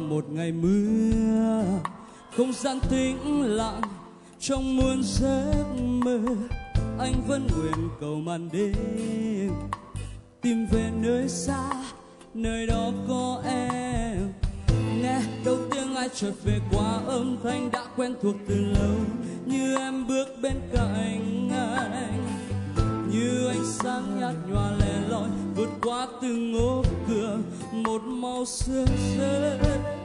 một ngày mưa, không gian tĩnh lặng trong muôn giấc mơ. Anh vẫn nguyện cầu màn đêm tìm về nơi xa, nơi đó có em. Nghe đầu tiếng ai chợt về qua âm thanh đã quen thuộc từ lâu, như em bước bên cạnh anh, như ánh sáng nhạt nhòa lẻ loi vượt qua từng ngõ cửa một màu sương rơi.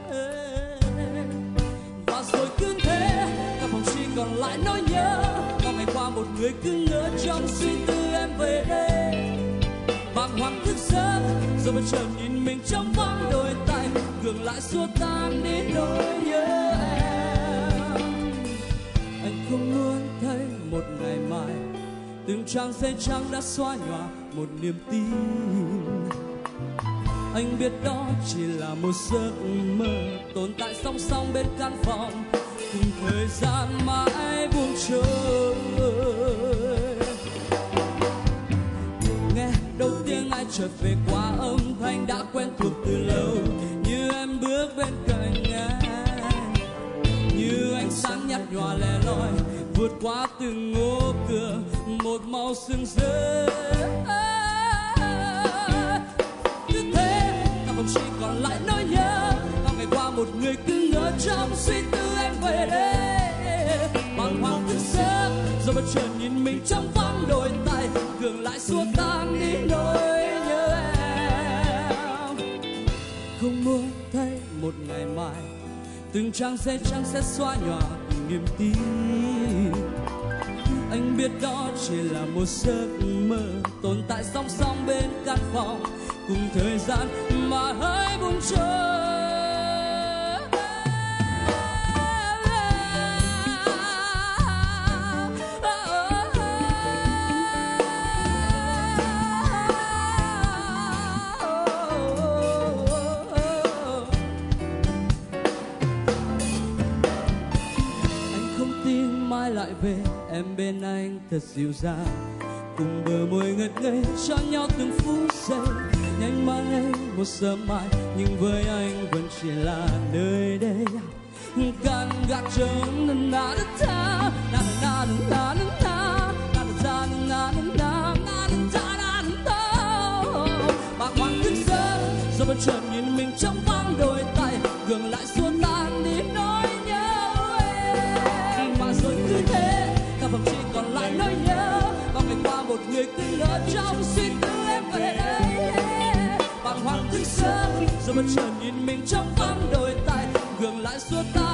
Và rồi cứ thế cả phòng chỉ còn lại nỗi nhớ, bao ngày qua một người cứ ngỡ trong suy tư em về đây. Bàng hoàng thức giấc rồi bất chợt nhìn mình trong vắng đôi tay, gượng lại xua tan đi nỗi nhớ em. Anh không muốn thấy một ngày mai từng trang giấy trắng đã xóa nhòa một niềm tin. Anh biết đó chỉ là một giấc mơ tồn tại song song bên căn phòng, cùng thời gian mãi buông trôi. Nghe đầu tiếng ai chợt về qua âm thanh đã quen thuộc từ lâu, như em bước bên cạnh anh, như ánh sáng nhạt nhòa lẻ loi vượt qua từng ngõ cửa một màu sương rơi. Cứ thế ta không chỉ còn lại nỗi nhớ, bao ngày qua một người cứ ngỡ trong suy tư em về đây. Bàng hoàng thức giấc rồi bất chợt nhìn mình trong vắng đôi tay, gượng lại xua tan đi nỗi nhớ em. Không muốn thấy một ngày mai từng trang giấy trắng sẽ xóa nhòa từng niềm tin. Anh biết đó chỉ là một giấc mơ tồn tại song song bên căn phòng, cùng thời gian mà hãy buông trôi. Lại về em bên anh thật dịu dàng, cùng bờ môi ngất ngây cho nhau từng phút giây. Nhanh mang anh một sớm mai, nhưng với anh vẫn chỉ là nơi đây. Căn gác trống na na na na na na na na na na na na na. Bàng hoàng thức giấc rồi bất chợt nhìn mình trong vắng đôi tay, gượng lại xua tan đi nỗi nhớ em. Mà rồi cứ thế cả phòng chỉ còn lại nỗi nhớ, bao ngày qua một người cứ ngỡ trong suy tư em về đây. Bàng hoàng thức giấc rồi bất chợt nhìn mình trong vắng đôi tay, gượng lại xua tan